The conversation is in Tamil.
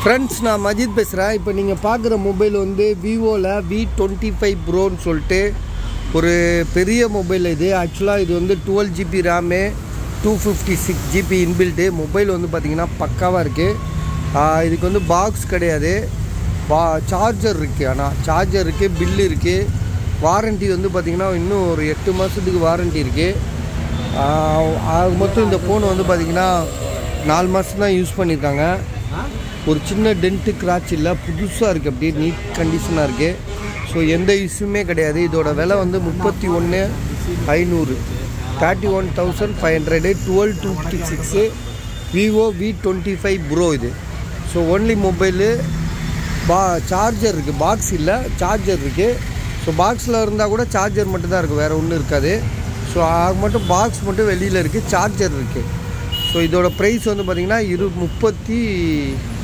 ஃப்ரெண்ட்ஸ், நான் மஜித் பேசுகிறேன். இப்போ நீங்கள் பார்க்குற மொபைல் வந்து விவோவில் V25 ப்ரோன்னு சொல்லிட்டு ஒரு பெரிய மொபைல். இது ஆக்சுவலாக இது வந்து 12 GB RAM, 256 GB inbuilt. Mobile வந்து பார்த்திங்கன்னா பக்காவாக இருக்குது. இதுக்கு வந்து பாக்ஸ் கிடையாது, சார்ஜர் இருக்குது. ஆனால் சார்ஜர் இருக்குது, பில்லு இருக்குது. வாரண்ட்டி வந்து பார்த்திங்கன்னா இன்னும் ஒரு 8 மாதத்துக்கு வாரண்ட்டி இருக்குது. அது மொத்தம் இந்த ஃபோன் வந்து பார்த்திங்கன்னா 4 மாதம் தான் யூஸ் பண்ணியிருக்காங்க. ஒரு சின்ன டென்ட்டு கிராச் இல்லை, புதுசாக இருக்குது, அப்படியே நீட் கண்டிஷனாக இருக்குது. ஸோ எந்த இஷ்யூமே கிடையாது. இதோட விலை வந்து 31,500, 31,500, 12/256 விவோ V25 ப்ரோ இது. So only mobile. சார்ஜர் இருக்குது, பாக்ஸ் இல்லை, சார்ஜர் இருக்குது. ஸோ பாக்ஸில் இருந்தால் கூட சார்ஜர் மட்டும்தான் இருக்குது, வேறு ஒன்றும் இருக்காது. ஸோ அது மட்டும் பாக்ஸ் மட்டும் வெளியில் இருக்குது, சார்ஜர் இருக்குது. ஸோ இதோட ப்ரைஸ் வந்து பார்த்திங்கன்னா 34,000